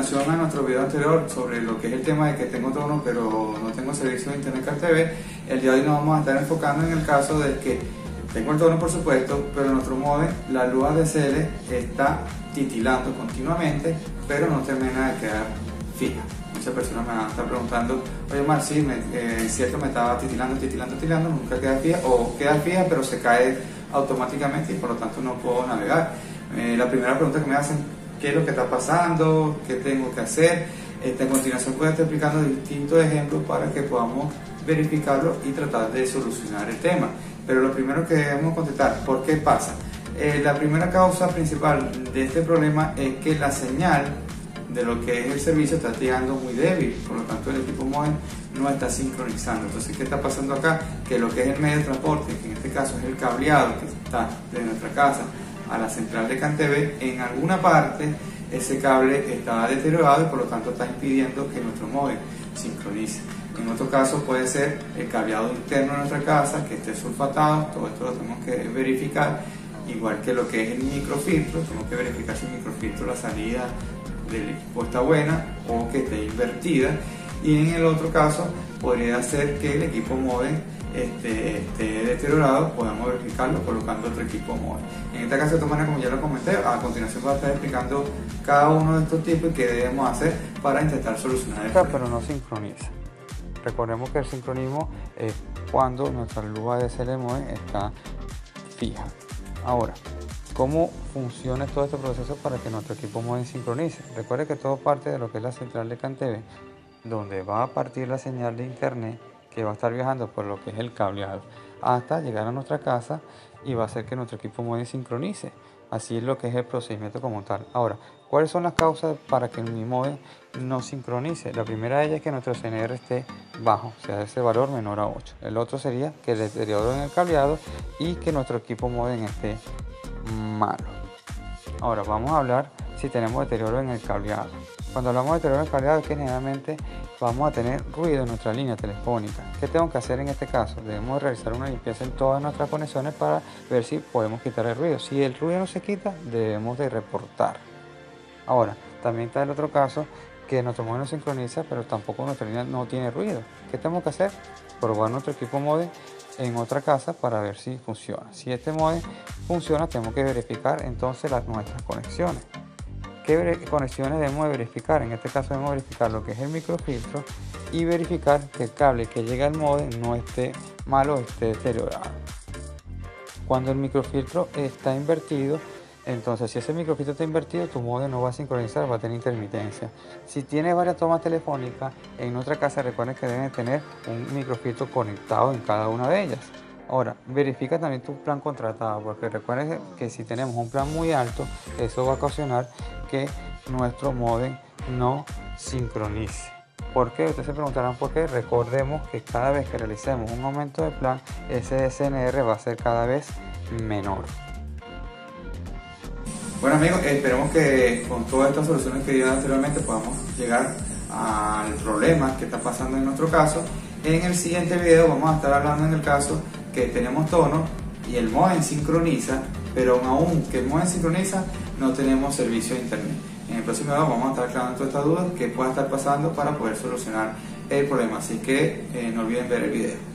continuación a nuestro video anterior sobre lo que es el tema de que tengo tono pero no tengo servicio de internet Car TV, el día de hoy nos vamos a estar enfocando en el caso de que tengo el tono por supuesto, pero en nuestro modem la luz ADSL está titilando continuamente, pero no termina de quedar fija. Muchas personas me van a estar preguntando, oye Omar, sí, es cierto, me estaba titilando, nunca queda fija, o queda fija pero se cae automáticamente y por lo tanto no puedo navegar. La primera pregunta que me hacen, ¿qué es lo que está pasando? ¿Qué tengo que hacer? A continuación voy a estar explicando distintos ejemplos para que podamos verificarlo y tratar de solucionar el tema. Pero lo primero que debemos contestar, ¿por qué pasa? La primera causa principal de este problema es que la señal de lo que es el servicio está llegando muy débil, por lo tanto el equipo móvil no está sincronizando. Entonces, ¿qué está pasando acá? Que lo que es el medio de transporte, que en este caso es el cableado que está de nuestra casa a la central de Car TV, en alguna parte ese cable está deteriorado y por lo tanto está impidiendo que nuestro móvil sincronice. En otro caso puede ser el cableado interno de nuestra casa que esté sulfatado, todo esto lo tenemos que verificar, igual que lo que es el microfiltro, tenemos que verificar si el microfiltro, la salida del equipo está buena o que esté invertida, y en el otro caso podría ser que el equipo móvil esté deteriorado, podemos verificarlo colocando otro equipo móvil. En este caso de todas maneras, como ya lo comenté, a continuación voy a estar explicando cada uno de estos tipos y qué debemos hacer para intentar solucionar el problema. Pero no sincroniza. Recordemos que el sincronismo es cuando nuestra luz ADSL móvil está fija. Ahora, ¿cómo funciona todo este proceso para que nuestro equipo móvil sincronice? Recuerde que todo parte de lo que es la central de Car TV, donde va a partir la señal de internet que va a estar viajando por lo que es el cableado hasta llegar a nuestra casa y va a hacer que nuestro equipo móvil sincronice. Así es lo que es el procedimiento como tal. Ahora, ¿cuáles son las causas para que mi móvil no sincronice? La primera de ellas es que nuestro CNR esté bajo, o sea, ese valor menor a 8. El otro sería que el deterioro en el cableado y que nuestro equipo móvil esté malo. Ahora vamos a hablar si tenemos deterioro en el cableado. Cuando hablamos de deterioro en el cableado es que generalmente vamos a tener ruido en nuestra línea telefónica. ¿Qué tengo que hacer en este caso? Debemos realizar una limpieza en todas nuestras conexiones para ver si podemos quitar el ruido. Si el ruido no se quita, debemos de reportar. Ahora, también está el otro caso que nuestro móvil no sincroniza, pero tampoco nuestra línea no tiene ruido. ¿Qué tenemos que hacer? Probar nuestro equipo móvil en otra casa para ver si funciona. Si este móvil funciona, tenemos que verificar entonces nuestras conexiones. ¿Qué conexiones debemos de verificar? En este caso debemos verificar lo que es el microfiltro y verificar que el cable que llega al módem no esté malo o esté deteriorado. Cuando el microfiltro está invertido, entonces si ese microfiltro está invertido, tu módem no va a sincronizar, va a tener intermitencia. Si tiene varias tomas telefónicas, en nuestra casa recuerden que deben tener un microfiltro conectado en cada una de ellas. Ahora, verifica también tu plan contratado, porque recuerden que si tenemos un plan muy alto, eso va a ocasionar que nuestro módem no sincronice. ¿Por qué? Ustedes se preguntarán por qué. Recordemos que cada vez que realicemos un aumento de plan, ese CNR va a ser cada vez menor. Bueno amigos, esperemos que con todas estas soluciones que di anteriormente podamos llegar al problema que está pasando en nuestro caso. En el siguiente video vamos a estar hablando en el caso que tenemos tono y el módem sincroniza, pero aún que el módem sincroniza no tenemos servicio de internet. En el próximo video vamos a estar aclarando todas estas dudas que pueda estar pasando para poder solucionar el problema, así que no olviden ver el video.